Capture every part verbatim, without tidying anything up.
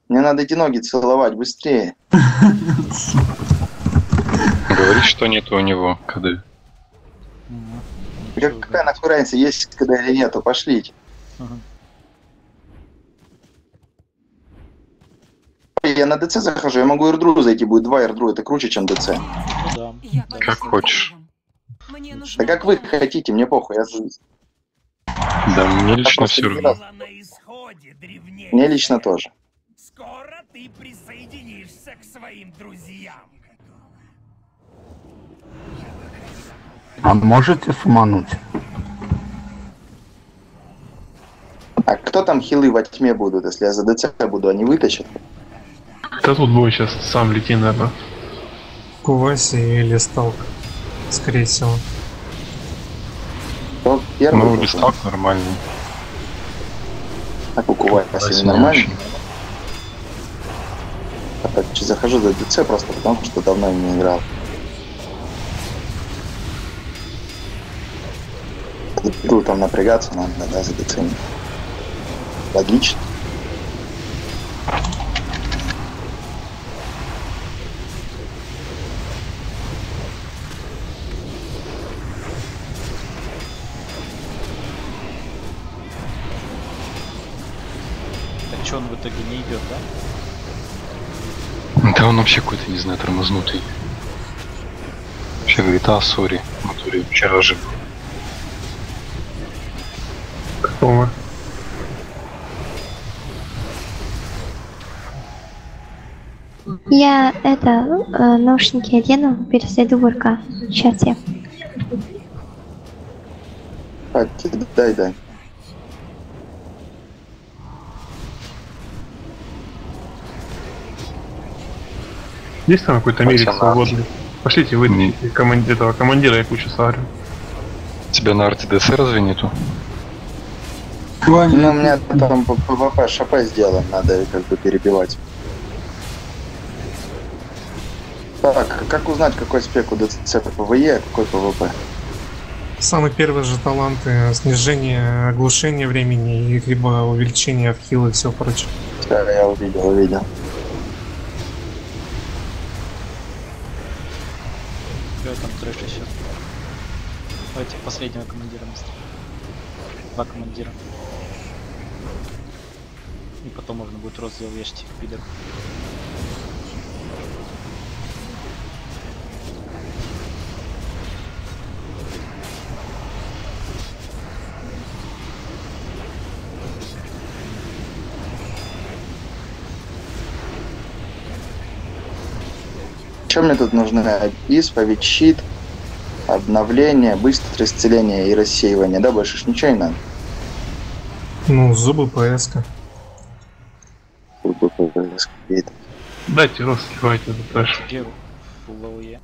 Мне надо эти ноги целовать быстрее. Говорит, что нету у него КД. Как, какая нахуй разница, есть КД или нету, пошлите. Ага. Я на ДЦ захожу, я могу эрдру зайти, будет два эрдру, это круче, чем ДЦ. Ну да. Да. Как хочешь. Да как вы хотите, мне похуй, я... Да, мне лично просто все не равно. Мне лично тоже. Скоро ты присоединишься к своим друзьям. А можете смануть? А кто там хилы во тьме будут, если я за ДЦ буду, они вытащат? Да тут бой сейчас сам лети, наверное. Куваси или Сталк, скорее всего. То первый Ну, был. листак нормальный. Так у Куваси нормально. А так, захожу за ДЦ просто потому, что давно не играл. Иду там напрягаться надо, да, за ДЦ. Логично. Так что он в итоге не идет, да? Да он вообще какой-то, не знаю, тормознутый. Вообще говорит, а, сори, в натуре вчера же был. Какого? Я это э, наушники одену, пересойду в РК. Сейчас я. А, дай, дай. Есть там какой-то мирик Пацаны. свободный? Пошлите вы команди этого командира, я кучу сарю. Тебя на РТДС разве нету? Ну, у меня там ПВП ШП сделан, надо как бы перебивать. Так, как узнать, какой спек у ДЦ ПВЕ, а какой ПВП? Самый первый же талант э, снижение оглушения времени и либо увеличение в хил и все прочее. Да, я увидел, увидел. Кто там трэш еще? Давайте последнего командира быстро. Два командира. И потом можно будет раздел вешать их пидор. Что мне тут нужно? Исповедь, щит, обновление, быстрое исцеление и рассеивание. Да, больше ж ничего не надо. Ну, зубы ПС-ка. Дайте рост, сливайте этот трэш. Геру. Фулл АОЕ.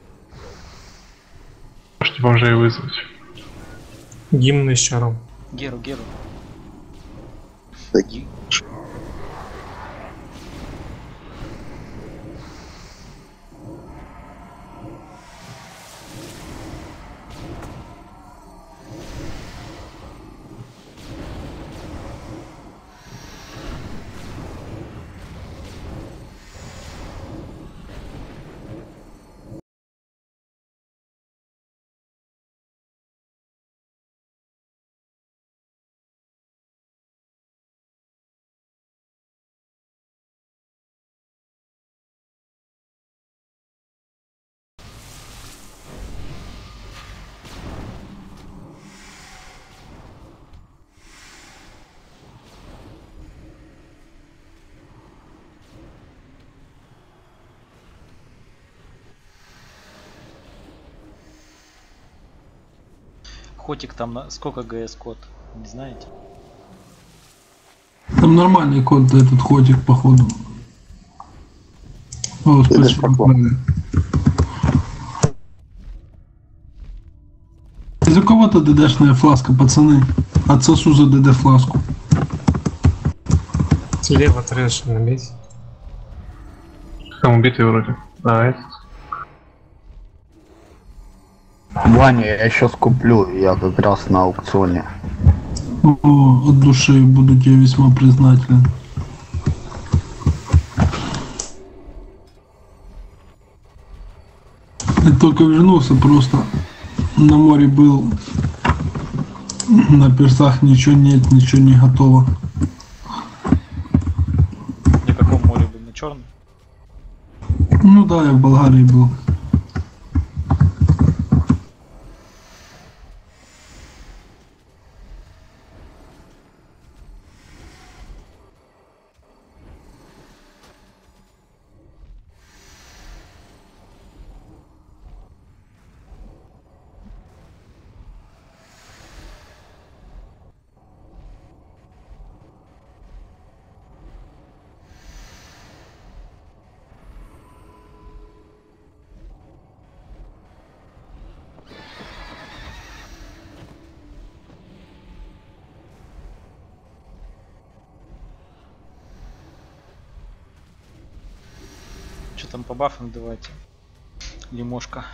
Можете бомжей вызвать. Гимн с чаром. Геру, Геру. Такие. Хотик там на сколько ГС код? Не знаете? Там нормальный код, да, этот ходик, походу. О, спасибо. Из у кого-то ДДшная фласка, пацаны. Отсосу за ДД фласку. Слева трэш набить. Там убитый вроде. А, этот. Ваня, я сейчас куплю, я как раз на аукционе. О, от души буду тебе весьма признателен. Я только вернулся, просто на море был. На пирсах ничего нет, ничего не готово. На каком море был? На черном? Ну да, я в Болгарии был. Что там по бафам давайте? Лимошка.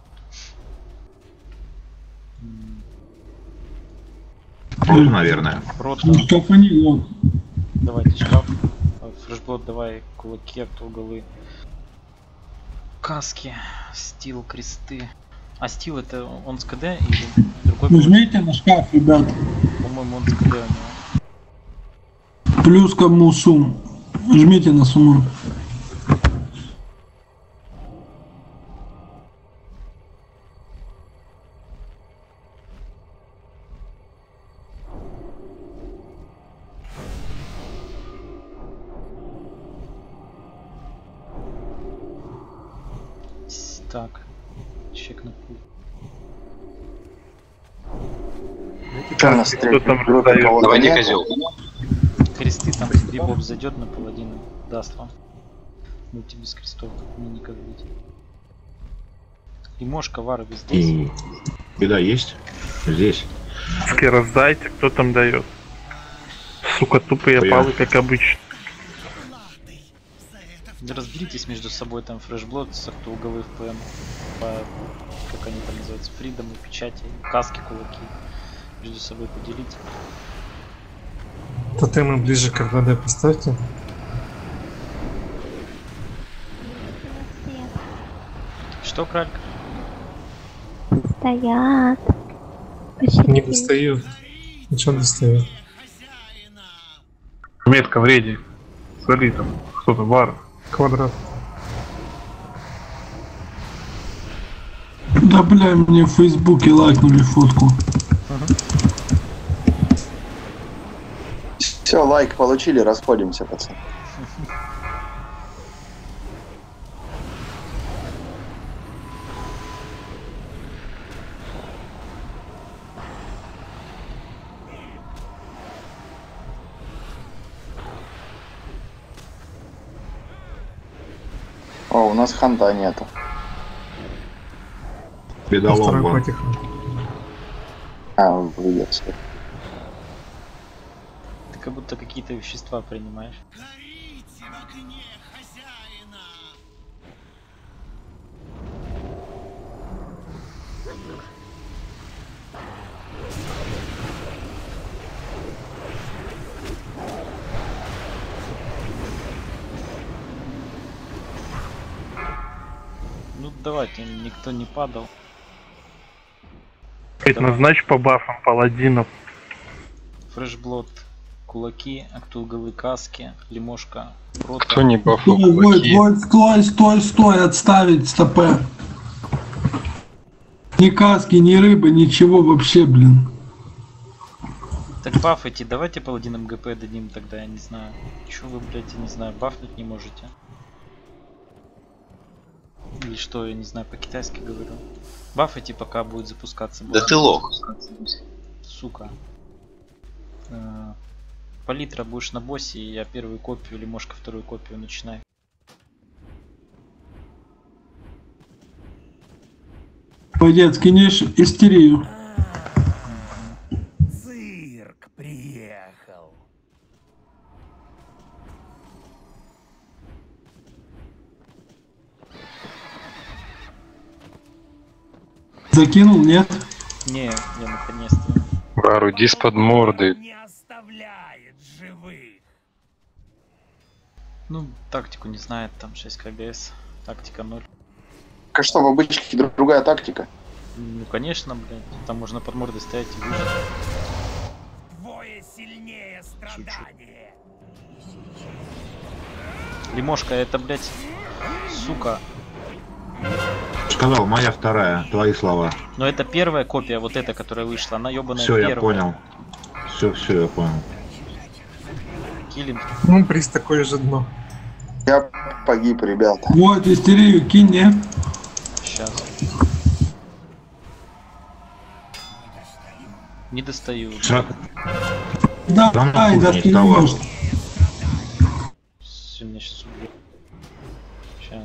Тоже, наверное. Рот. Ну, шкафани, вот. Давайте шкаф. Фрешблот давай, кулаки, уголы. Каски, стил, кресты. А стил это он с КД или другой? Нажмите на шкаф, ребят. По-моему он с КД у него. Плюс кому сум. Жмите на сумму. Так, чек на пул. Что у нас Кто там группа раздает? кого-то Давайте нет? козел. Кресты там Бибоп зайдет наполовину, даст вам. Будете без крестов, как мне никак быть. Лимошка, вара вы здесь. И... Беда есть? Здесь. Раздайте, кто там дает. Сука, тупые Я. палы, как обычно. Да разберитесь между собой, там фрешблот, кто уголы в ПМ, по, как они там называются, фридомы, печати, каски, кулаки. Между собой поделите. Тотемы ближе к РДД поставьте. Что, кралька? Стоят. Не достают. Ничего не достают. Метка в рейде. Смотри там, кто-то вар. Квадрат. Да бля, мне в Фейсбуке лайкнули фотку. Все, лайк получили, расходимся, пацаны. О, у нас ханта нету. Беда Второй ломба. потихоньку. А, выйдет. Ты как будто какие-то вещества принимаешь. Ну давайте, никто не падал. Это назначь по бафам паладинов. Фрешблот, кулаки, актуголы, каски, лимошка, рота. Кто не бафал Стой, стой, кулаки? стой, стой, стой, стой, отставить стопе. Ни каски, ни рыбы, ничего вообще, блин. Так бафайте, давайте паладинам ГП дадим тогда, я не знаю. Чё вы, блядь, я не знаю, бафнуть не можете? Или что, я не знаю, по-китайски говорю. Бафайте, пока будет запускаться. Да ты лох. Сука. Э, Палитра будешь на боссе, и я первую копию, или может вторую копию начинай. Пойдет, скинешь истерию. Цирк приехал. Закинул, нет? Не, я наконец-то. Вару, иди с-под морды. Не оставляет живых. Ну, тактику не знает, там шесть КГС, тактика ноль. Так а что, в обычке друг- другая тактика? Ну конечно, блядь. Там можно под мордой стоять и выжить. Двое сильнее страдания. Лимошка, это, блядь, сука. Сказал, моя вторая, твои слова. Но это первая копия, вот эта, которая вышла. Она ебаная Все, первая. я понял. Все, все, я понял. Килим. Ну, приз такое же дно. Я погиб, ребята. Вот, истерию кинь, не? Сейчас. Не достаю. Сра- Да, Да, ай, нахуй да не ты не вставал. можешь. Всё, меня сейчас убьет. Сейчас.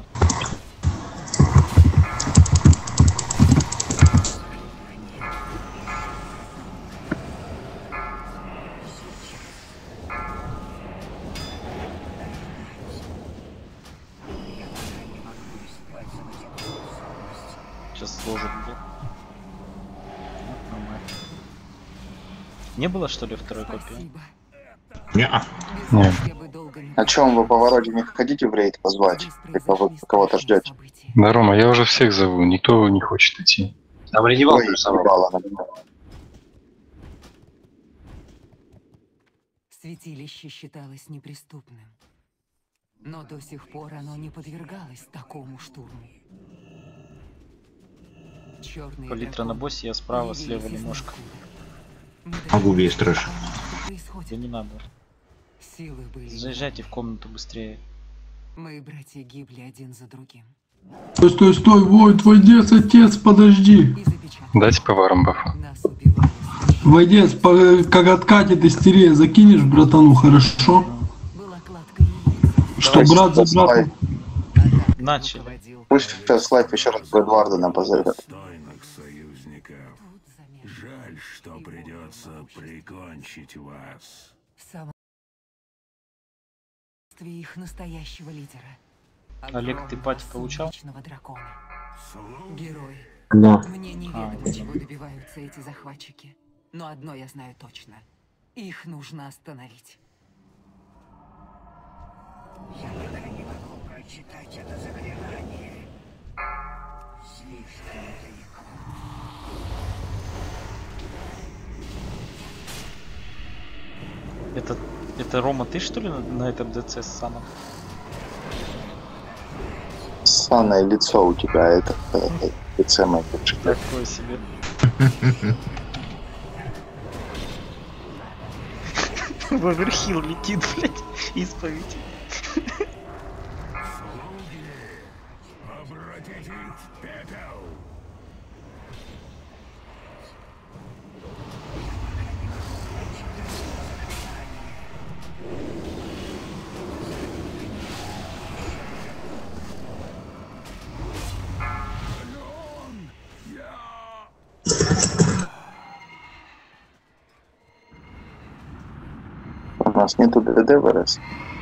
Сейчас сложит, блядь. Вот нормально. Не было, что ли, второй копии? Не-а. Нет. А чем вы по повороте не хотите в рейд позвать? Либо вы кого-то ждете? Да, Рома, я уже всех зову, никто не хочет идти. Там реневал Ой, ебало, например. Святилище считалось неприступным, но до сих пор оно не подвергалось такому штурму. Черный Палитра на боссе, я справа, слева лимошка. Могу весь трэш. Да не надо. Силы были. Заезжайте в комнату быстрее. Мои братья гибли один за другим. Стой, стой, стой, Вой, твой дед, отец, подожди. Дайте поварам бафа. Войдец, по- как откатит истерия, закинешь братану, хорошо? Что Давай брат за сейчас братом? лайф. Начали. Пусть сейчас лайф еще раз Эдварда нам позовет. Достойных союзников. Жаль, что придется прикончить вас. Их настоящего лидера. Олег, ты пати получал? Дракона. Герой. Да. Мне неведомо, чего добиваются эти захватчики. Но одно я знаю точно. Их нужно остановить. Я даже не могу прочитать это заклинание. Слишком далеко. Это, это Рома, ты что ли на, на этом ДЦ с Саном? Ссаное лицо у тебя, это, это лице мой лучший. Такое себе. Воверхил летит, блядь, исповедь. Обратитесь в пепел. У нас нету ДД в РС.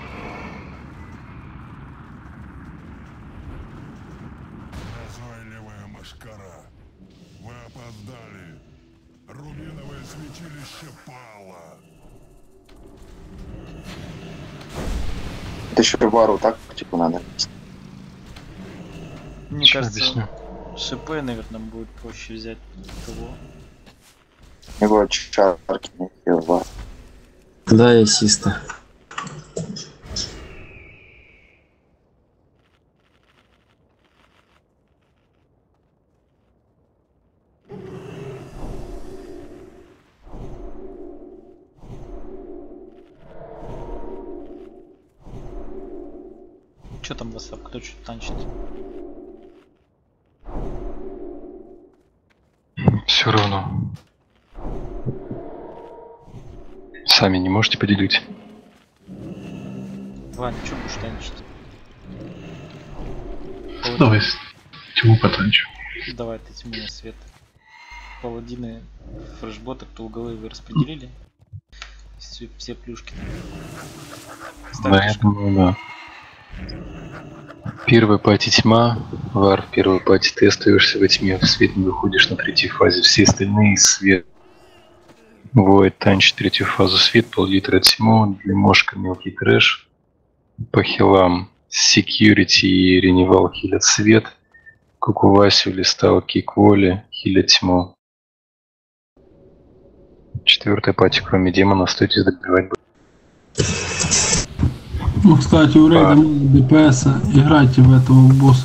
Назойливая машкара. Вы опоздали. Рубиновое святилище пало. Это еще вару тактику надо. Мне Щас кажется, объясню. ШП, наверное, будет проще взять того. Его чарки не вар. Да, я систа. Че там вас, кто что танчит? Все равно. Сами не можете поделить. Ваня, что будешь танчить? Давай тьму потанчу. Давай ты тьму свет. Паладины, фрешботы, кто углы вы распределили? Все, все плюшки. Да, я думаю, да. Первая пати тьма, вар, первая пати ты остаешься во тьме, в свет не выходишь на третьей фазе, все остальные свет. Void танчит третью фазу свет, пол-литра тьму, лимошка мелкий трэш. По хилам security и реневал хилят свет. Кукувасю, Листау, Кикволи, Хиля Тьму. Четвертая пати, кроме демона, остаетесь добивать. Ну, кстати, у рейда мало ДПС, играйте в этого босса.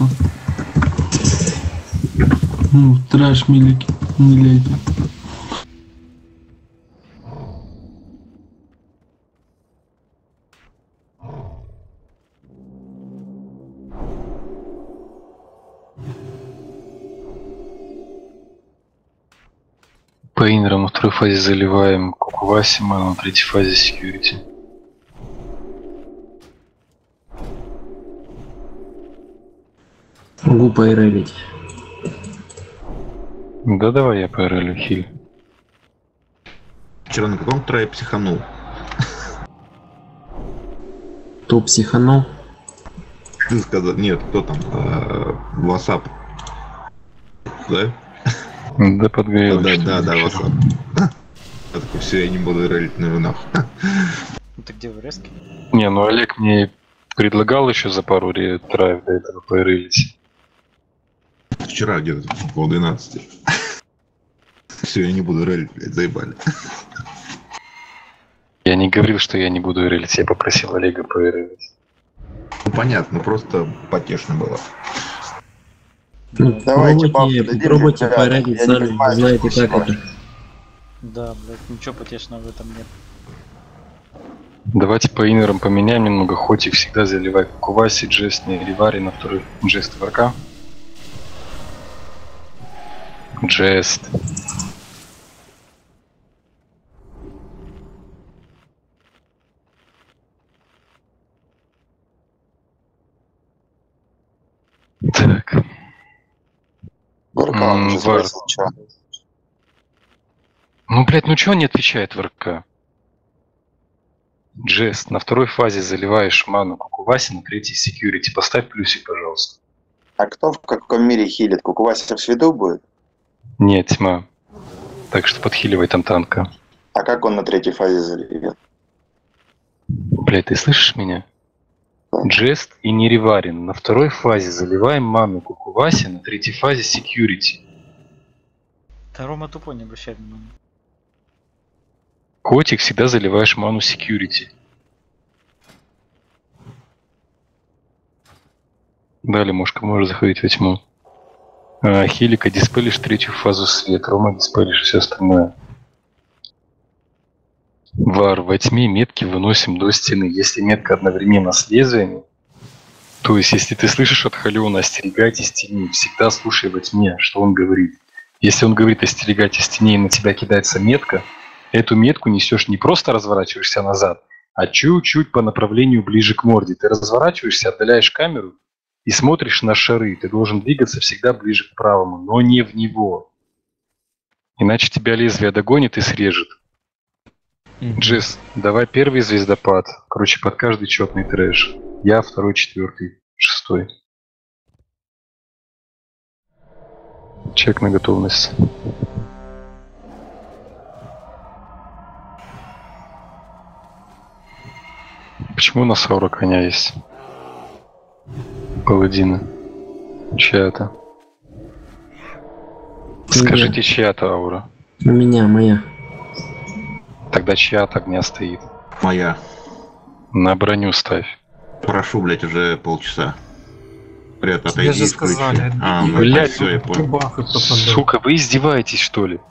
Ну, трэш милики, не лейте. По инерам во второй фазе заливаем Кукувасима, на третьей фазе Security. Могу поэрелить. Да давай я поэрелю, хиль. Вчера на каком трое психанул? Кто психанул? Ты сказал, нет, кто там? WhatsApp. Да? Да подгорел. Да, да, да, WhatsApp. Я такой, все, я не буду релить на винах. Ну ты где в резке? Не, ну Олег мне предлагал еще за пару траев до этого поэрелить. Вчера где-то пол двенадцати. Все, я не буду релить, блядь, заебали. Я не говорил, что я не буду релить, я попросил Олега поэрелить. Ну понятно, просто потешно было. Ну, Давайте, пробуйте, пап, пробуйте поэрелить сами, знаете как это. Да, блядь, ничего потешного в этом нет. Давайте по инерам поменяем немного, хоть их всегда заливай Кукуваси, Джест, не Ривари на второй. Джест ВРК. Джест. Так. ВРК он уже сбросил, чё? Ну, блядь, ну чё он не отвечает ВРК? Джест, на второй фазе заливаешь ману Кукуваси, на третьей секьюрити. Поставь плюсик, пожалуйста. А кто в каком мире хилит? Кукувасик в свету будет? Нет, тьма. Так что подхиливай там танка. А как он на третьей фазе заливет? Блядь, ты слышишь меня? Джест и Нериварин. На второй фазе заливаем ману Кукуваси, на третьей фазе секьюрити. Да Рома тупо не обращай внимания. Котик, всегда заливаешь ману security. Далее мушка может заходить во тьму. А, Хилика диспелишь третью фазу света, Рома диспелишь все остальное. Вар, во тьме метки выносим до стены. Если метка одновременно с лезвиями, то есть если ты слышишь от Халиона «остерегайтесь тени», всегда слушай во тьме, что он говорит. Если он говорит «остерегайтесь тени» и на тебя кидается метка, эту метку несешь не просто разворачиваешься назад, а чуть-чуть по направлению ближе к морде. Ты разворачиваешься, отдаляешь камеру и смотришь на шары. Ты должен двигаться всегда ближе к правому, но не в него. Иначе тебя лезвие догонит и срежет. Mm-hmm. Джесс, давай первый звездопад. Короче, под каждый четный трэш. Я второй, четвертый, шестой. Чек на готовность. Почему у нас аура коня есть? Паладины. Чья это? Скажите, чья это аура? У меня, моя. Тогда чья от огня стоит? Моя. На броню ставь. Прошу, блять, уже полчаса. Привет, Тебе отойди, же сказали. А, ну, блять, все, я понял. Сука, вы издеваетесь, что ли?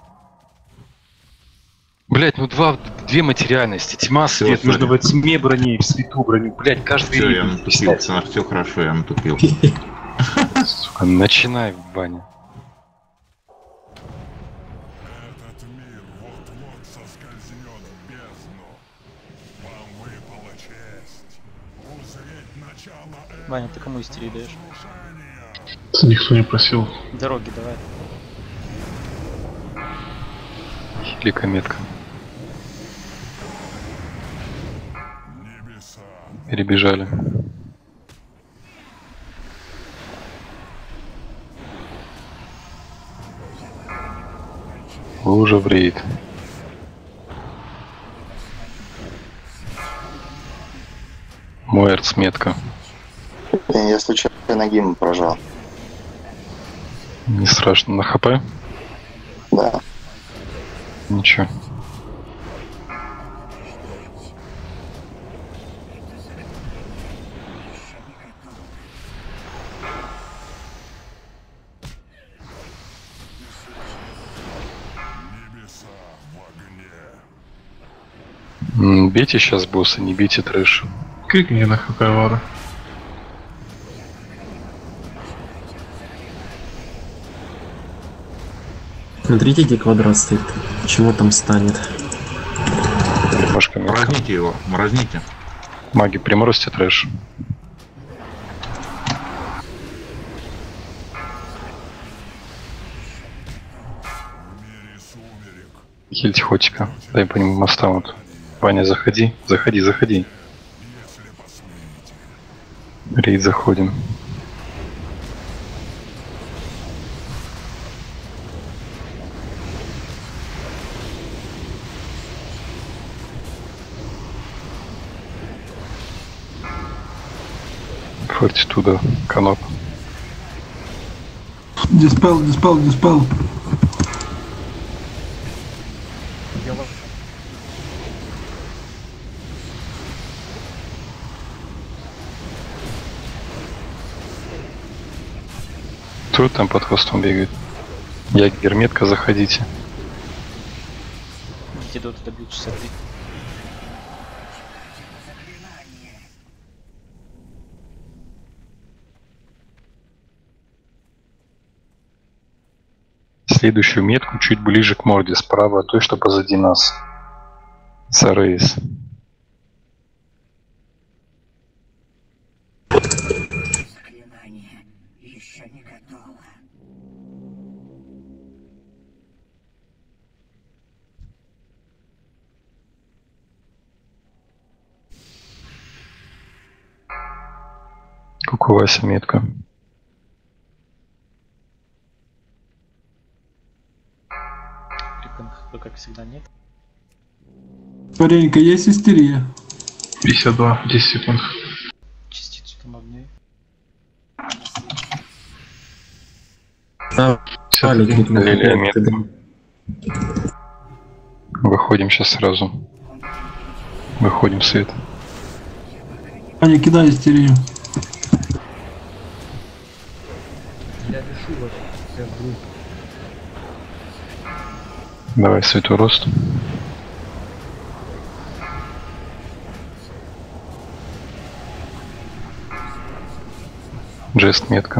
Блять, ну два, две материальности. Тьма, свет. Всё, нужно sorry. во тьме броней, в свету броню. Блять, каждый Все, ритм я натупил, писать. пацаны, все хорошо, я натупил. Сука, начинай, Ваня. Ваня, ты кому истерии даешь? Никто не просил. Дороги давай. Хилика метка. Перебежали. Лужа в рейд. Мой арц метка. Я случайно гимн прожал. Не страшно. На хп? Да. Ничего. М, Бейте сейчас босса, не бейте трэш. Крикни на хп Вара. Смотрите, где квадрат стоит. Почему там станет? Приморка метка. Морозните его, морозните. Маги, приморозьте трэш. Хильте хотика. Дай по нему моста вот. Ваня, заходи, заходи, заходи. Рейд заходим. Фортитуда, каноп. Диспел, диспел, диспел. Кто там под хвостом бегает? Я герметка, заходите. Антидот добьют шестьдесят три. Следующую метку чуть ближе к морде, справа от той, что позади нас. Сарейс. Кукувася метка. Крипинг, как всегда, нет. Паренька, есть истерия? пятьдесят два, десять секунд. Частицу там огней. А, Али, крикнул. Лилия метка. Выходим сейчас сразу. Выходим в свет. Аня, кидай истерию. Я решу вас всех двух. Давай, святой рост. Джест метка.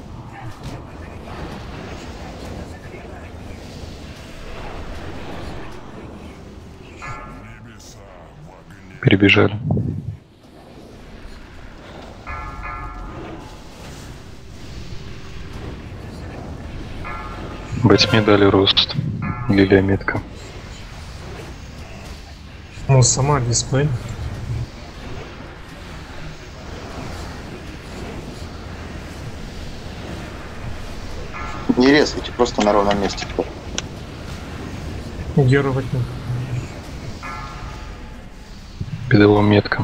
Перебежали. Во тьме дали рост. Лилия метка. Ну, сама дисплей. Не резайте, просто на ровном месте. Геру во тьме. Педалом метка.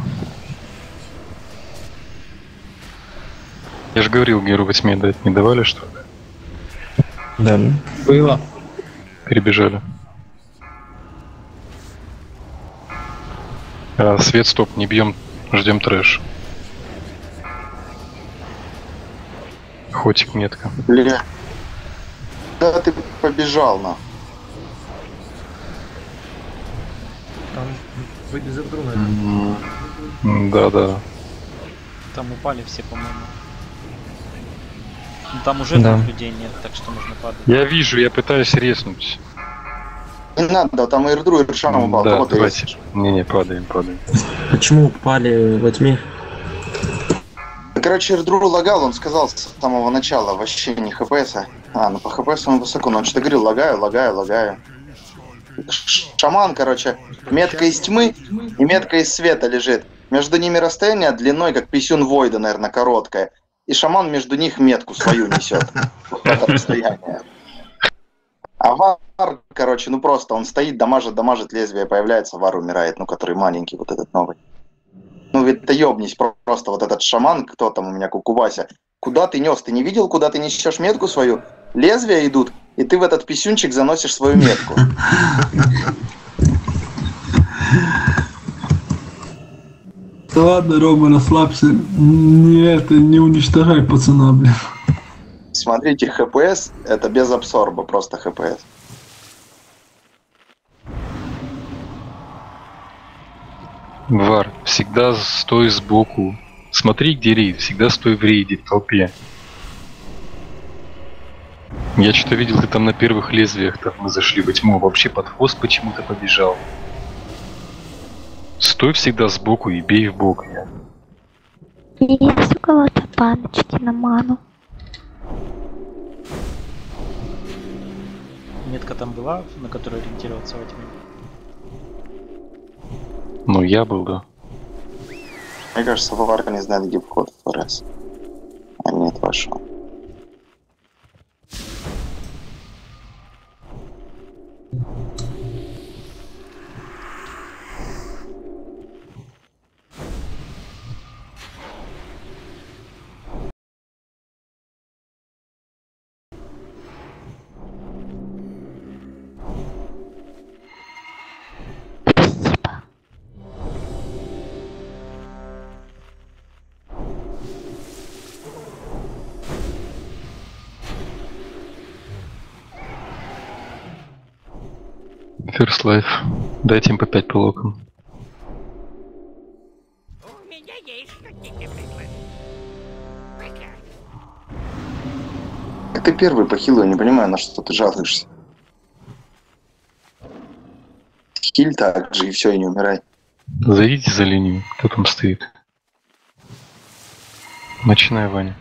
Я же говорил, Геру во тьме дать не давали, что ли? Да. Было. Перебежали. А, свет, стоп, не бьем, ждем трэш. Хотик метка. Бля. Да ты побежал, на. Там вы без друга. Да, да. Там упали все, по-моему. Ну, там уже Да. двух людей нет, так что можно падать. Я вижу, я пытаюсь резнуть. Не надо, там Ирдру и Ршаном упал. Да, Кого ты давайте. резаешь? Не-не, падаем, падаем. Почему упали во тьме? Короче, Ирдру лагал, он сказал с самого начала вообще не ХПСа. А, ну по ХПСу он высоко, но он что-то говорил, лагаю, лагаю, лагаю. Ш- Шаман, короче, метка из тьмы и метка из света лежит. Между ними расстояние длиной, как писюн Войда, наверное, короткое. И шаман между них метку свою несет. Это расстояние. А Вар, короче, ну просто он стоит, дамажит, дамажит, лезвие появляется, Вар умирает, ну который маленький, вот этот новый. Ну ведь ты ёбнись, просто вот этот шаман, кто там у меня, Кукувася. Куда ты нес? Ты не видел, куда ты несешь метку свою? лезвия идут, и ты в этот писюнчик заносишь свою метку. Да ладно, Рома, расслабься. Не это, не уничтожай пацана, блин. Смотрите, ХПС это без абсорба, просто ХПС. Вар, всегда стой сбоку. Смотри, где рейд, всегда стой в рейде, в толпе. Я что-то видел, ты там на первых лезвиях, так мы зашли во тьму, вообще под хвост почему-то побежал. Стой всегда сбоку и бей в бок. Есть у кого-то баночки на ману? Метка там была, на которую ориентироваться во тьме? Ну, я был, да. Мне кажется, Варка не знает, где вход в ФРС. А нет, вошел. First Life. Дайте им по пять по локам. У меня есть какие-то предложения. Ты первый по хилу, я не понимаю, на что ты жалуешься. Хиль так же, и все, и не умирай. Зайдите за линию, кто там стоит. Начинай, Ваня.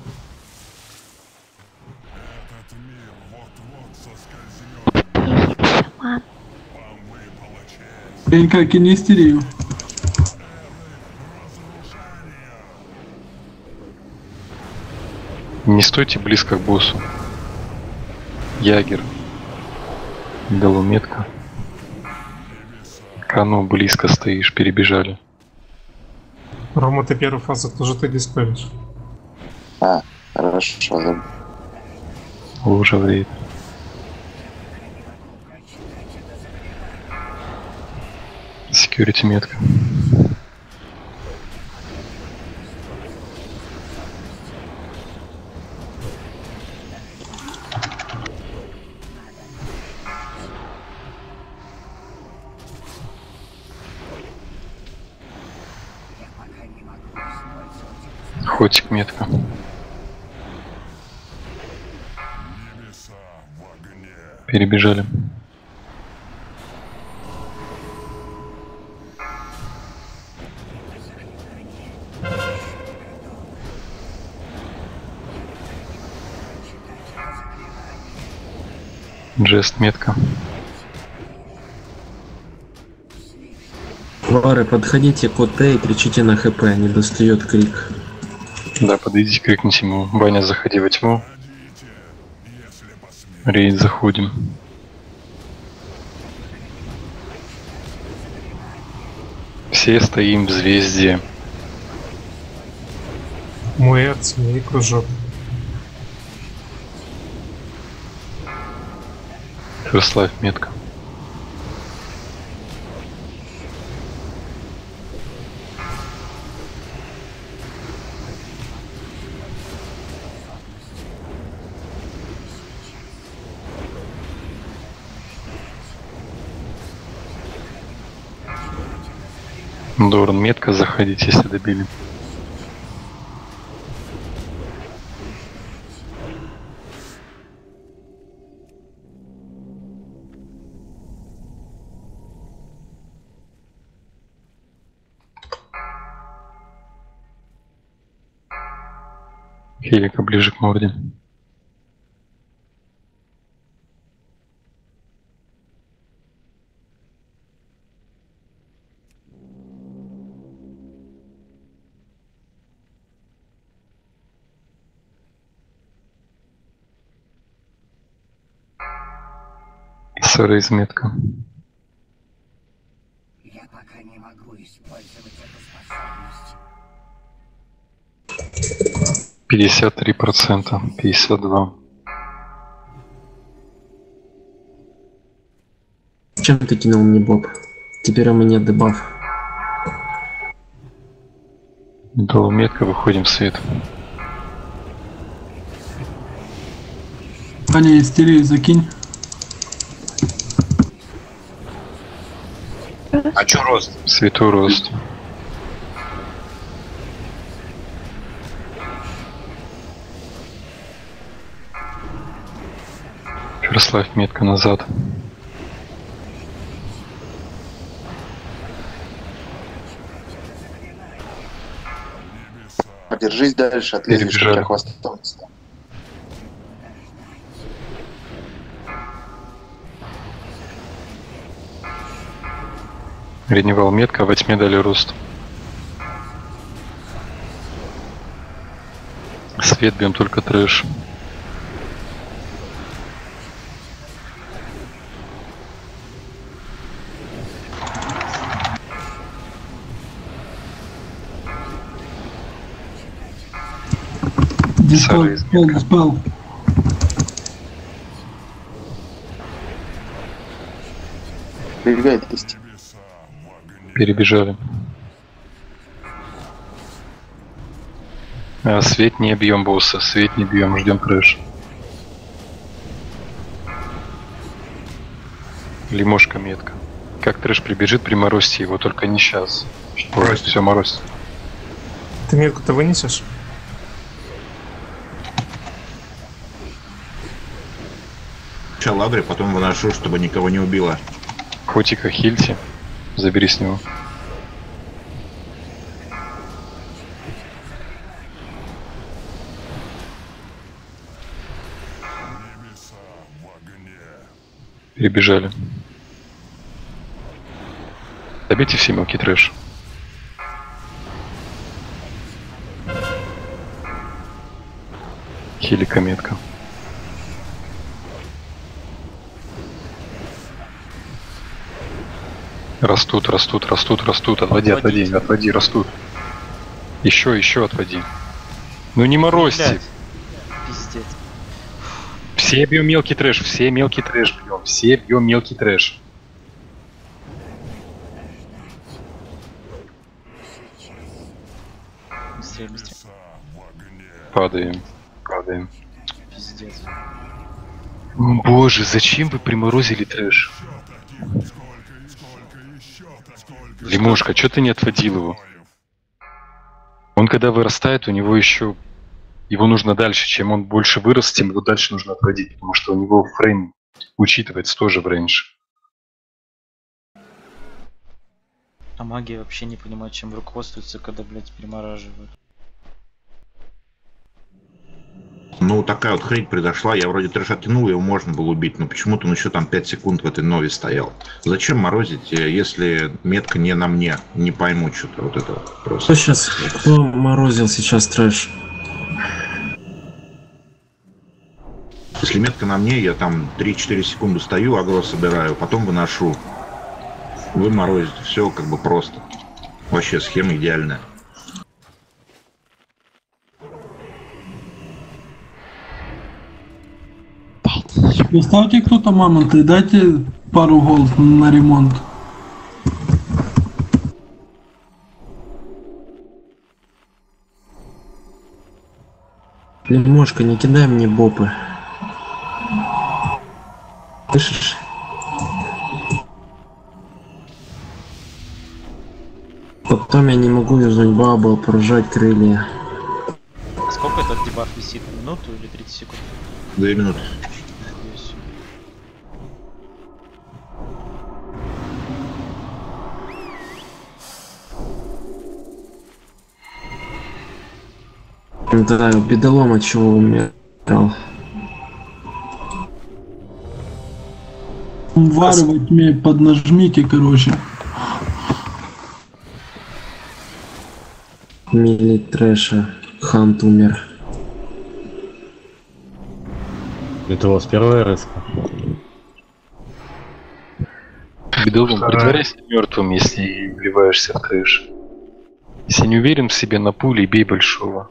Пенька, кинь истерию. Не стойте близко к боссу. Ягер. Дало метка. Кано близко стоишь, перебежали. Рома, ты первую фазу тоже ты диспелишь. А, хорошо, забыл. Уже время. Security метка. Хотик метка. Перебежали. Джест метка. Вары, подходите к ОТ и кричите на ХП, не достает крик. Да, подойдите, крикните ему. Ваня, заходи во тьму. Рейд, заходим. Все стоим в звезде. Мой отец и кружок. First Life метка. Дорн метка, заходите, если добили. Хелика ближе к морде. Сэрейз метка. Я пока не могу использовать эту способность. пятьдесят три процента, пятьдесят два. Чем ты кинул мне боб? Теперь у меня дебаф. Дал метка, выходим в свет. Аня, истерию закинь. А чё рост? Свету рост. Переслав метка назад. Держись дальше, отлезешь, как я хвостом. Реневал метка, во тьме дали рост. Свет бьем только трэш. Диспел, диспел, диспел. Перебегает есть. Перебежали. А, свет не бьем босса, свет не бьем, ждем трэш. Лимошка метка. Как трэш прибежит, приморозьте его, только не сейчас. Морозьте, все, морозь. Ты метку-то вынесешь? Сначала агри, потом выношу, чтобы никого не убило. Котика хильте. Забери с него. Перебежали. Добейте все мелкий трэш. Хилика метка. Растут, растут, растут, растут. Отводи, отводи, отводи, растут. Еще, еще отводи. Ну не морозьте. Блядь. Пиздец. Все бьем мелкий трэш, все мелкий трэш бьем, все бьем мелкий трэш. Быстрее, быстрее. Падаем, падаем. Пиздец. Боже, зачем вы приморозили трэш? Лимошка, что ты не отводил его? Он когда вырастает, у него еще... Его нужно дальше. Чем он больше вырос, тем его дальше нужно отводить. Потому что у него фрейм учитывается тоже в рейндж. А магия вообще не понимает, чем руководствуется, когда, блядь, перемораживают. Ну, такая вот хрень произошла. Я вроде трэш оттянул, его можно было убить. Но почему-то он еще там пять секунд в этой нове стоял. Зачем морозить, если метка не на мне? Не пойму что-то вот это просто. Кто сейчас? Кто морозил сейчас трэш? Если метка на мне, я там три-четыре секунды стою, агро собираю, потом выношу. Вы морозите. Все как бы просто. Вообще схема идеальная. Доставьте кто-то мамонты, дайте пару голд на ремонт. Лимошка, не кидай мне бопы. Слышишь? Потом я не могу юзнуть бабл, поражать крылья. Сколько этот дебаф висит? Минуту или тридцать секунд? Две минуты. Да, бедолом от чего умирал. Варвать мне поднажмите, короче. Мили трэша. Хант умер. Это у вас первая РС? Бедолом, притворяйся мертвым, если вливаешься в трэш. Если не уверен в себе, на пуле бей большого.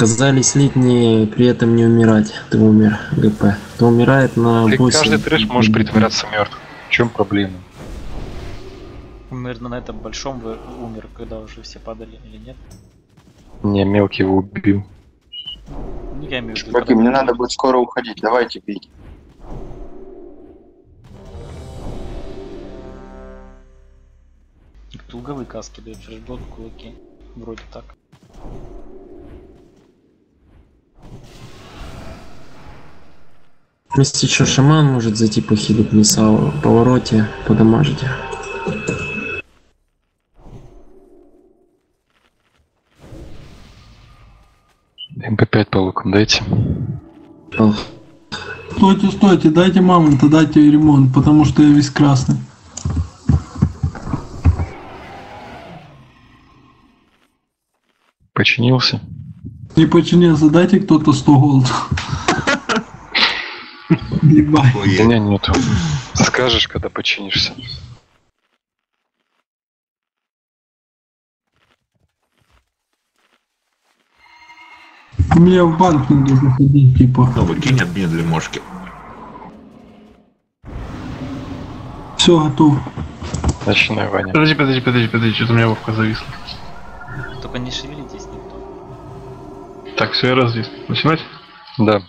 Сказали слить не при этом не умирать. Ты умер, ГП. Кто умирает на Ты боссе. каждый трэш может притворяться мертвым. В чем проблема? Он, наверное, на этом большом вы умер, когда уже все падали, или нет? Не, мелкий его убил. Ну, я имею в виду, Чуваки, когда мне вы- надо будет скоро уходить. Давайте бить. Ктулговые каски дают, фрешблок, кулаки. Вроде так. Если еще шаман может зайти похилить Мисао в повороте, подамажите. эм пэ пять по лукам дайте. Ох. Стойте, стойте, дайте мамонта, дайте ремонт, потому что я весь красный. Починился? Не починился, дайте кто-то сто голд. Ебать. У меня нету. Скажешь, когда починишься. У меня в банк надо заходить, типа. Ну, выкинь админ для мошки. Все, готов. Начинай, Ваня. Подожди, подожди, подожди, подожди, что-то у меня Вовка зависла. Только не шевелитесь никто. Так, все, я развис. Начинать? Да.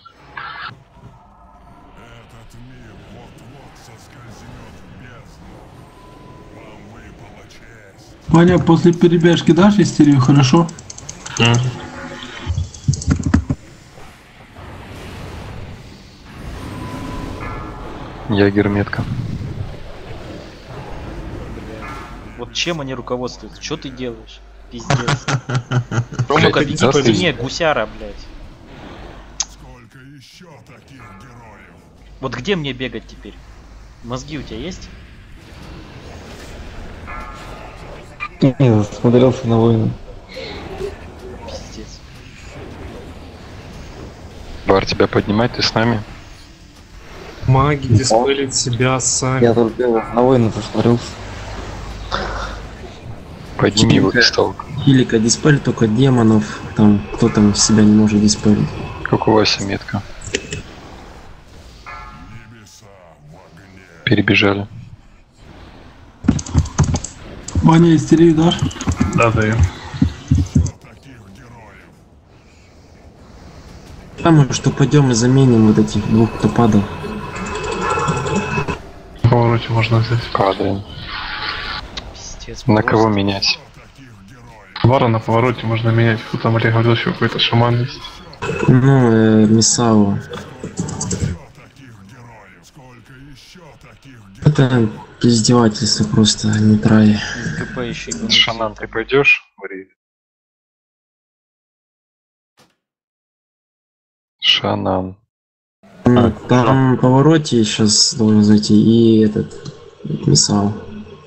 Ваня, после перебежки дашь истерию, хорошо? Mm. Ягер метка. Вот чем они руководствуются? Что ты делаешь? Пиздец. Блядь, Рома-ка, беги да, по ты- стене, гусяра, блядь. Вот где мне бегать теперь? Мозги у тебя есть? Не, засмотрелся на войну. Пиздец. Бар, тебя поднимать, ты с нами? Маги диспелят себя сами. Я только на войну посмотрелся. Подними его пистол. Хилика диспель только демонов. Там кто там себя не может диспелить. Как у Вася метка. Перебежали. Ваня, истерию дашь? Да, даю. А может, что пойдем и заменим вот этих двух, кто падал. В повороте можно взять. Падаем. Пиздец. На кого просто. менять? Вара на повороте можно менять. Фу, там Олег говорил, что какой-то шаман есть. Ну, э, Мисао. Это издевательство просто, не трай. Из ГП еще и Шанан, ты пойдешь? Говорит. Шанан. Ну, там в повороте сейчас должен зайти и этот Мисао.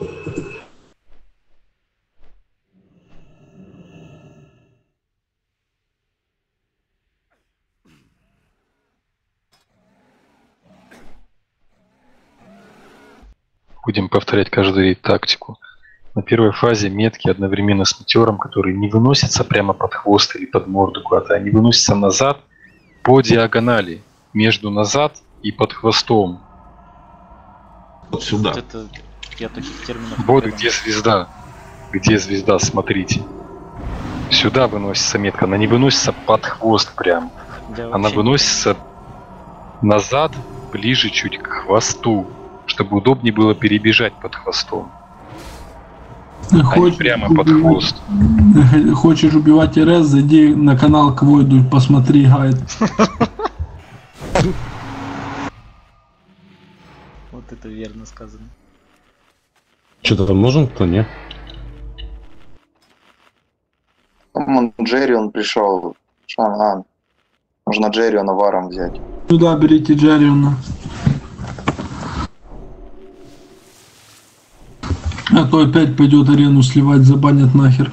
Будем повторять каждую тактику. На первой фазе метки одновременно с метеором, которые не выносятся прямо под хвост или под морду куда-то, они выносятся назад по диагонали, между назад и под хвостом. Вот сюда. Вот это я таких терминов. Вот не где звезда. Где звезда, смотрите. Сюда выносится метка, она не выносится под хвост прям. Да, Она вообще выносится назад, ближе чуть к хвосту, чтобы удобнее было перебежать под хвостом. А не Хочешь прямо под убивать- хвост. Хочешь убивать РС, зайди на канал к Войду, посмотри гайд. Вот это верно сказано. Что-то там нужен кто, не? Вон Джерри, он пришел. Шанан. Нужно Джерриона варом взять. Сюда берите Джерриона. А то опять пойдет арену сливать, забанят нахер.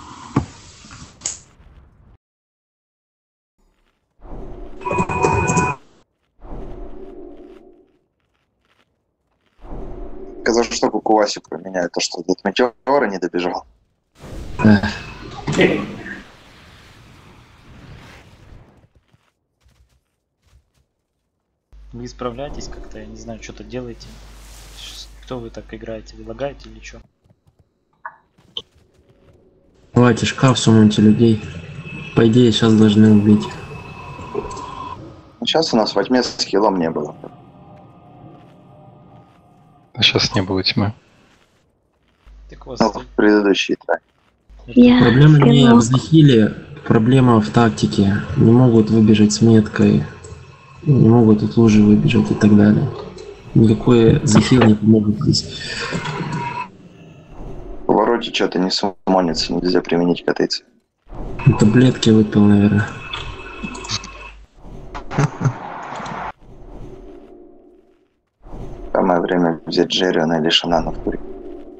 Сказал, что Кукувасю поменяют, то что этот метеора не добежал. Вы исправляетесь как-то, я не знаю, что-то делаете. Кто вы так играете? Вы лагаете или что? Давайте шкаф, суммуйте людей. По идее, сейчас должны убить. Сейчас у нас во тьме с хилом не было. А сейчас не было тьмы. Так у вас Ну, в предыдущий трек. Я Проблема не сказал. в захиле, проблема в тактике. Не могут выбежать с меткой, не могут от лужи выбежать и так далее. Никакой захил не помогут здесь. В повороте что-то не сумонится, нельзя применить к этой цели. Таблетки выпил, наверное. Самое время взять Джерриона или Шанана в туре.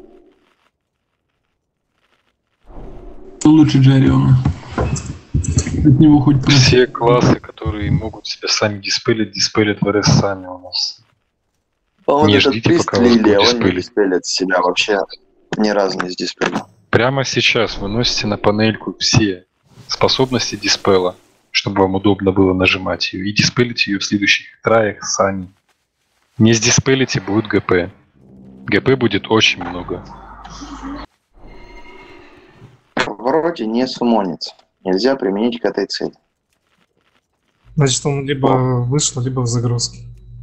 Лучше Джерриона. От него хоть про- Все классы, которые могут себя сами диспелить, диспелят ВРС сами у нас. По-моему, Не этот ждите, прист пока вас Лилия, будут он не диспелить. диспелит себя вообще ни разу не диспелил. Прямо сейчас выносите на панельку все способности диспела, чтобы вам удобно было нажимать ее, и диспелите ее в следующих траях сами. Не сдиспелите, будет ГП. ГП будет очень много. В повороте не сумонится. Нельзя применить к этой цели. Значит, он либо вышел, либо в загрузке.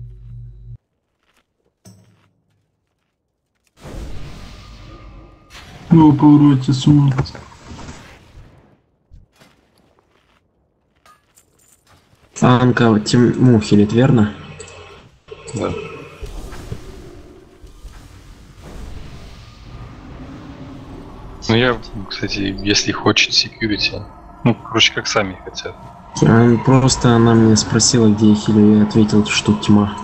его повороте сумму. Анка Тиму хилит, верно? Да. Ну я, кстати, если хочет security, ну, короче, как сами хотят. А, Просто она меня спросила, где я хилю, и я ответил, что тьма.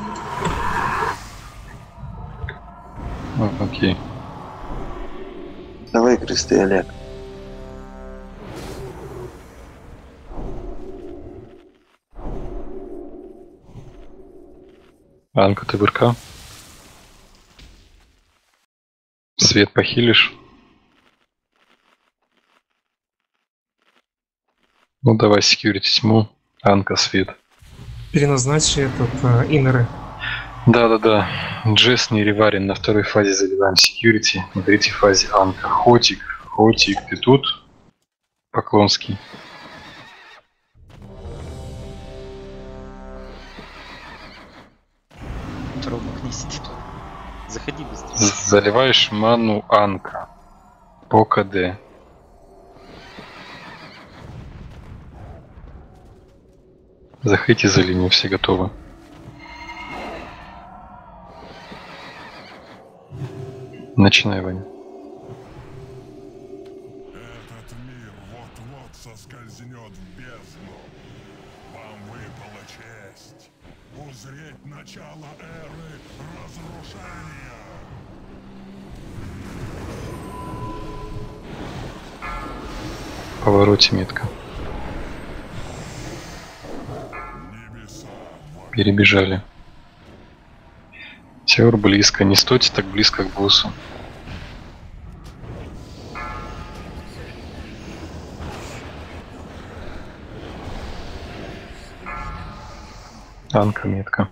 А, окей. Давай, кресты, Олег. Анка, ты ВРК? Свет похилишь? Ну давай, security тьму. Анка, свет. Переназначи этот э, иннеры. Да-да-да. Джесс не реварен. На второй фазе заливаем security. На третьей фазе Анка. Хотик, Хотик, ты тут? Поклонский. Тромок не сидит. Заходи быстрее. Заливаешь ману Анка. По КД. Заходите за линию, все готовы. Начинай, Ваня. Этот мир вот-вот соскользнет в бездну. Вам выпала честь узреть начало эры разрушения. В повороте метка. Перебежали. Теор близко. Не стойте так близко к боссу. Анка метка.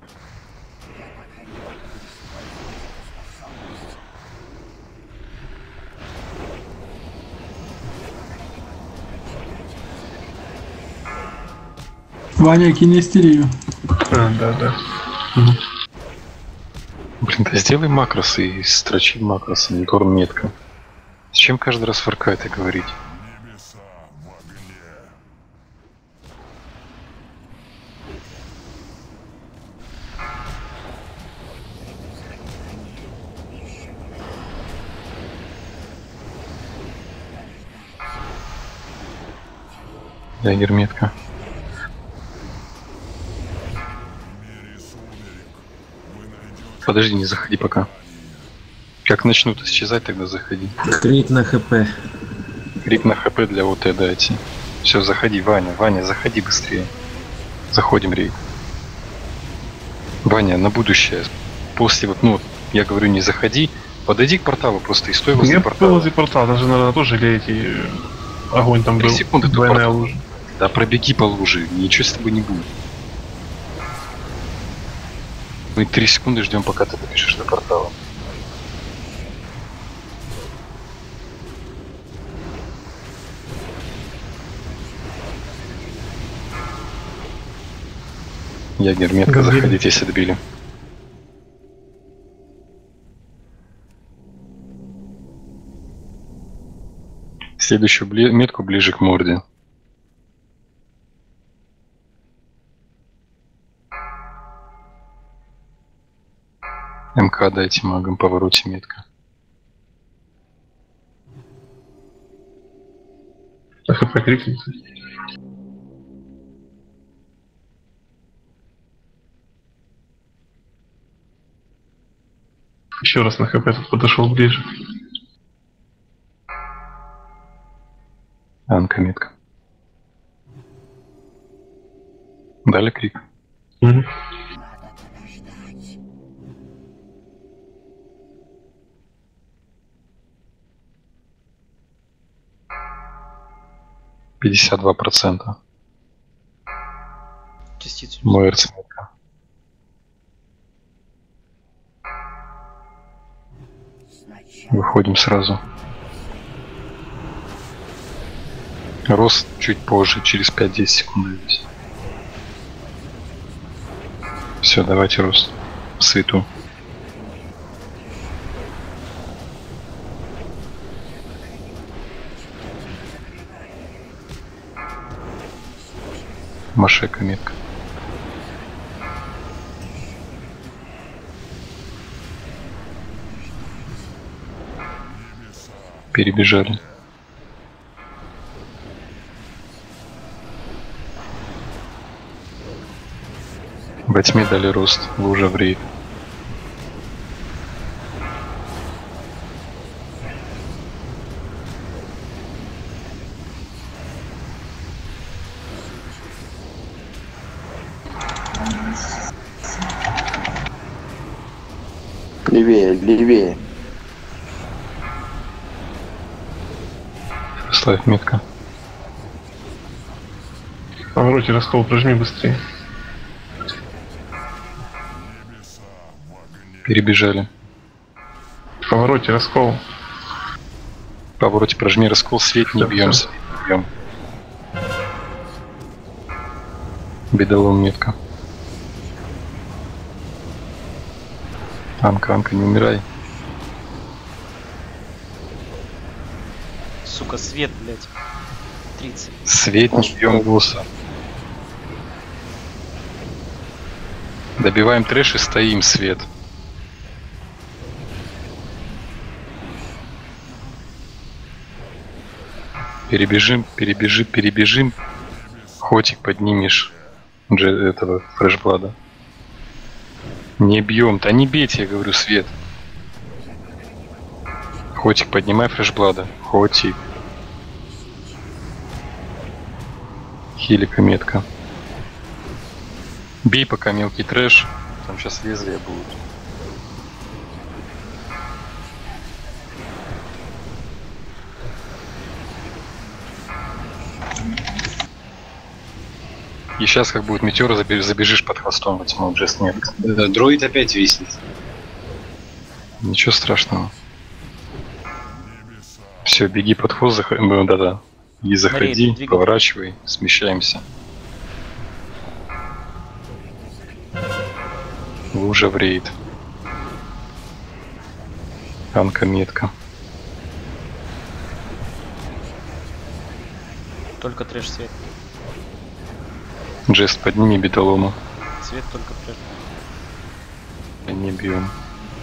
Ваня, кинестерию. А, да, да. Блин, да сделай макросы и строчи макросы, не торн метка. Зачем каждый раз ФРК это говорить? Дайгер метка. Подожди, не заходи пока. Как начнут исчезать, тогда заходи. Крик на ХП. Крик на ХП для ОТ дайте. Все, заходи, Ваня, Ваня, заходи быстрее. Заходим, рейд. Ваня, на будущее. После вот, ну, я говорю, не заходи, подойди к порталу просто и стой возле Я портала. возле портала, даже, наверное, тоже леете. Огонь там Три был. секунды до Двойная портала. лужа. Да пробеги по луже, ничего с тобой не будет. Мы три секунды ждем, пока ты допишешь до портала. Ягер, метко заходить, если добили. Следующую бли... метку ближе к морде. МК дайте магам, повороте метка. ХП крикните. Еще раз на ХП тут подошел ближе. Анка метка. Дали крик. Mm-hmm. пятьдесят два процента. Частицу. Мой эрцметка. Выходим сразу. Рост чуть позже, через пять-десять секунд здесь. Все, давайте рост. В свету. Машека метка. Перебежали. Во тьме дали рост, лужа в рейд. Левее, левее. Славь метка. В повороте раскол прожми быстрее. Перебежали. В повороте раскол. В повороте прожми раскол, свет не бьем, свет не бьем. Бедолом метка. Анка, Анка, не умирай. Сука, свет, блядь. тридцать. Свет не бьем гуса. Добиваем трэш и стоим, свет. Перебежим, перебежим, перебежим. Хотик поднимешь Дж этого фрешблада. Не бьем, да не бейте, я говорю, свет. Хотик, поднимай фрешблада. Хотик. Хилика метка. Бей пока мелкий трэш. Там сейчас лезвия будут. И сейчас, как будет метеор, забежишь под хвостом во тьму, джест нет. Да, дроид опять виснет. Ничего страшного. Все, беги под хвост, заходи. Да-да. И заходи, Мария, поворачивай, смещаемся. Лужа в рейд. Анка метка. Только трэш свет. Джест, подними бедолому. Свет только трэш. Не бьем.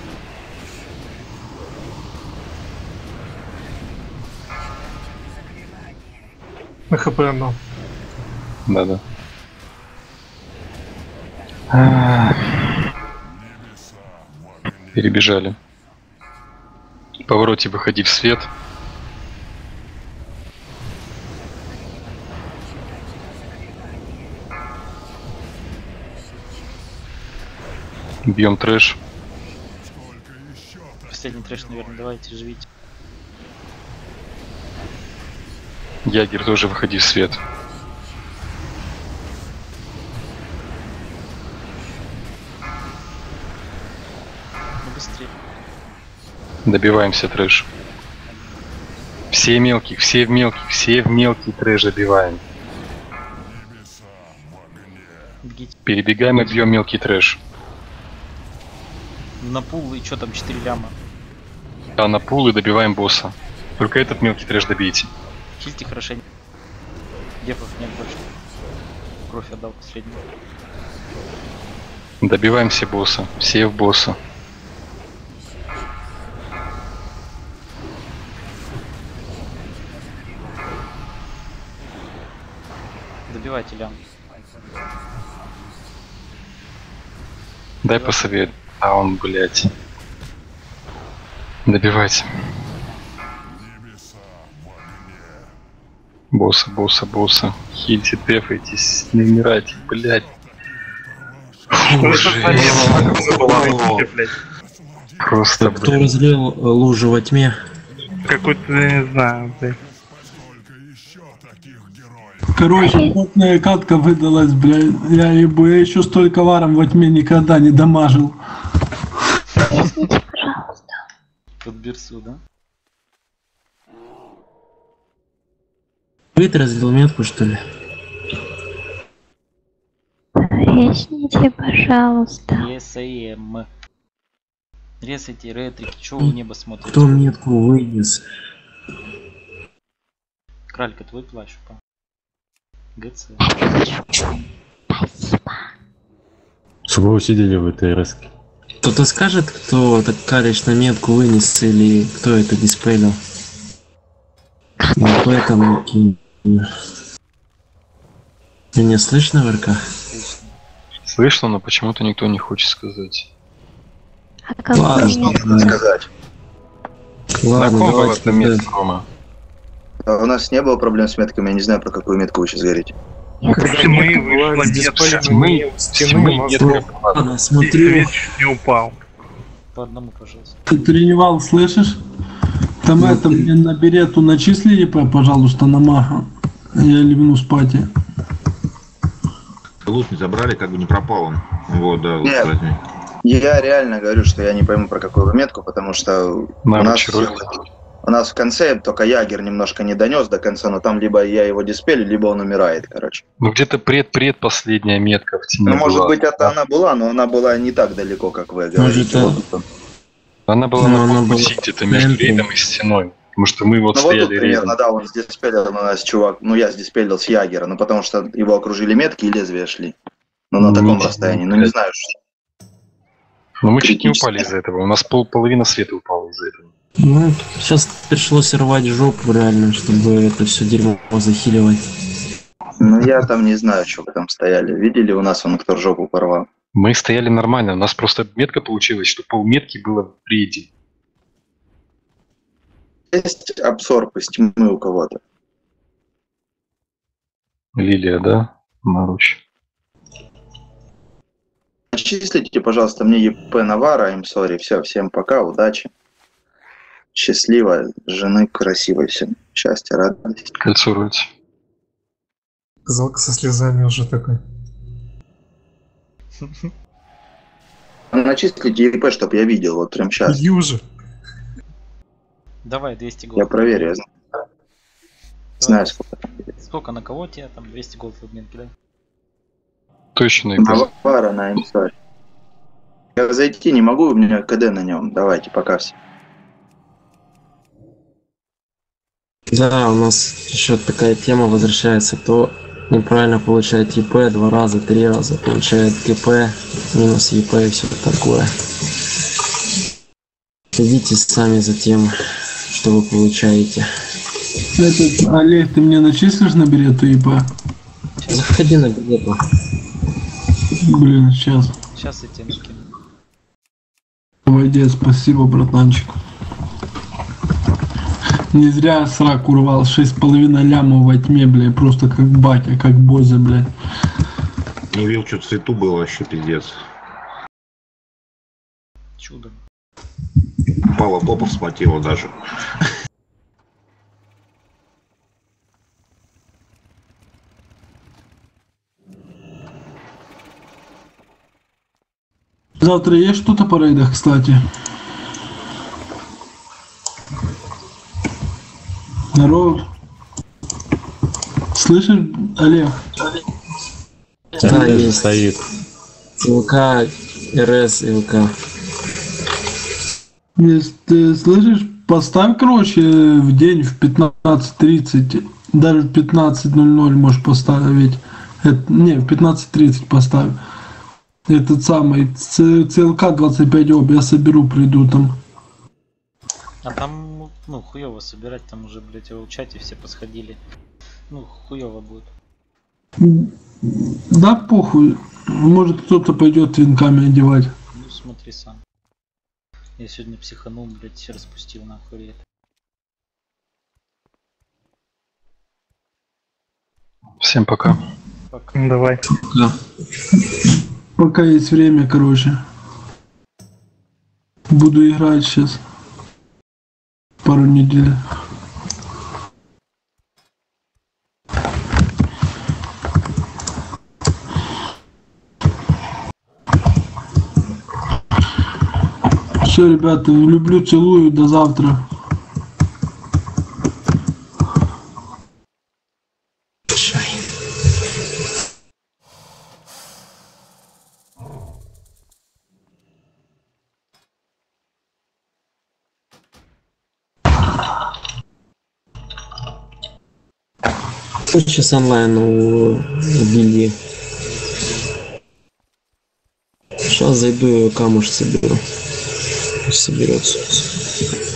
На хп одно. Да-да. А-а-а. Перебежали. В повороте выходи в свет. Бьем трэш. Последний трэш, наверное, давайте, живите. Ягер, тоже выходи в свет. Добиваем все трэш. Все мелких, все в мелких, все в мелкий трэш добиваем. Перебегаем и бьем мелкий трэш. На пул и что там, четыре ляма. А на пул и добиваем босса. Только этот мелкий трэш добейте. Хильте хорошенько. Дефов нет больше. Кровь отдал последнюю. Добиваем все босса. Все в босса. Добивайте лям. Дай посовет. А он, блядь. Добивайте. Босса, босса, босса. Хильте, дефайтесь, не умирайте, блядь. Фу, просто, кто разлил лужу во тьме? Какой-то, не знаю, блядь. Короче, плотная катка выдалась, блядь. Я ебу, я еще столько варом во тьме никогда не дамажил. Под бирсу, да? Ты разлил метку, что ли? Ресните, пожалуйста. ЕСМ. Резайте ретрики, чего вы в небо смотрите? Кто метку вынес? Кралька, твой плащ упал. ГЦ. Чтобы вы сидели в этой резке. Кто-то скажет, кто так калечную метку вынес или кто это диспелил? Ну, поэтому... Меня слышно в РК? Слышно, но почему-то никто не хочет сказать. А как Ладно, Что надо сказать? Ладно, На ком была давайте эта тогда. метка, Рома? А у нас не было проблем с метками, я не знаю, про какую метку вы сейчас говорите. Тьмы вышла метка. Тьмы, тьмы, метка. Ладно, смотрю. Свет чуть не упал. По одному, пожалуйста. Ты тренировал, слышишь? Там это, мне на берету начисли, пожалуйста, на мага. Я ливну спать. Лут не забрали, как бы не пропал он. Вот, да, лут Нет. возьми. Я реально говорю, что я не пойму, про какую вы метку, потому что у нас, у нас в конце только Ягер немножко не донес до конца, но там либо я его диспелю, либо он умирает, короче. Ну где-то пред-пред последняя метка в тени Ну, может была. быть, это она была, но она была не так далеко, как вы говорите. Может, Вот. Она была Ну, на она полпути была где-то между центре. рейдом и стеной. Потому что мы вот Ну вот тут стояли примерно, рядом. да, он сдиспелил у нас чувак, ну я сдиспелил с Ягера, ну потому что его окружили метки и лезвия шли. Ну на Ну, таком ничего. расстоянии, ну не знаю, что. Но мы чуть не критически. упали из-за этого. У нас пол, половина света упала из-за этого. Ну, сейчас пришлось рвать жопу реально, чтобы это все дерьмо захиливать. Ну я там не знаю, что вы там стояли. Видели у нас он кто жопу порвал? Мы стояли нормально. У нас просто метка получилась, что полметки было в рейде. Есть абсорб из тьмы у кого-то. Лилия, да? Маруч. Числите, пожалуйста, мне ЕП Навара, I'm sorry. Все, всем пока, удачи. Счастливо, жены красивой всем. Счастья, радости. Кольцуруйте. Залка со слезами уже такой. Начислите ЕП, чтобы я видел, вот прям сейчас. Южи. Давай, двести голд. Я проверю, я знаю. Знаю, сколько. Сколько на кого тебе? Там двести голд в обмен кидай. Точно и было. Навара на I'm sorry. Я зайти не могу, у меня КД на нем. Давайте, пока все. Да, у нас еще такая тема возвращается, кто неправильно получает ЕП два раза, три раза, получает КП, минус ЕП и все такое. Следите сами за тем, что вы получаете. Этот, Олег, ты мне начислишь на берету ЕП? Заходи на билету. Блин, сейчас. Сейчас я тебе накину. Пойди, спасибо, братанчик. Не зря срак урвал, шесть с половиной лямов во тьме, бля, просто как батя, как Бозя, бля. Не видел, что в цвету было, вообще пиздец. Чудо. Пава Попов схватила даже. Завтра есть что-то по рейдах, кстати? Народ. Слышишь, Олег? Да, есть. Стоит. ЛК, РС и ЛК. Если ты слышишь, поставь, короче, в день в пятнадцать тридцать, даже в пятнадцать ноль ноль можешь поставить. Это, не, в пятнадцать тридцать поставь. Этот самый ЦЛК двадцать пять об, я соберу, приду там. А там, ну, хуёво собирать, там уже, блядь, в чате все посходили. Ну, хуёво будет. Да похуй. Может кто-то пойдет венками одевать. Ну, смотри сам. Я сегодня психанул, блядь, распустил нахуй это. Всем пока. Пока. Давай. Да. Пока есть время, короче. Буду играть сейчас. Пару недель. Все, ребята, люблю, целую, до завтра. Сейчас онлайн у, у гильдии. Сейчас зайду и ВК, может, соберу. Соберется.